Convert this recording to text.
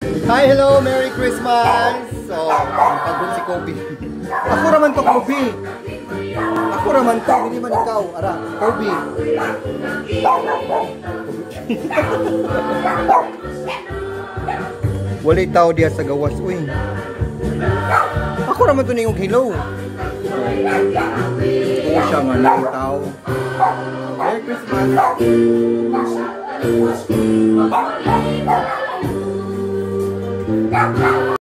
Hi, hello, Merry Christmas! So, pagod si Kobe. Ako raman to, Kobe. Ako raman to, hindi man ikaw. Ara, Kobe. Walay tao diya sa gawas. Uy. Ako raman to niyong hello. Oo siya nga ng tao. Merry Christmas!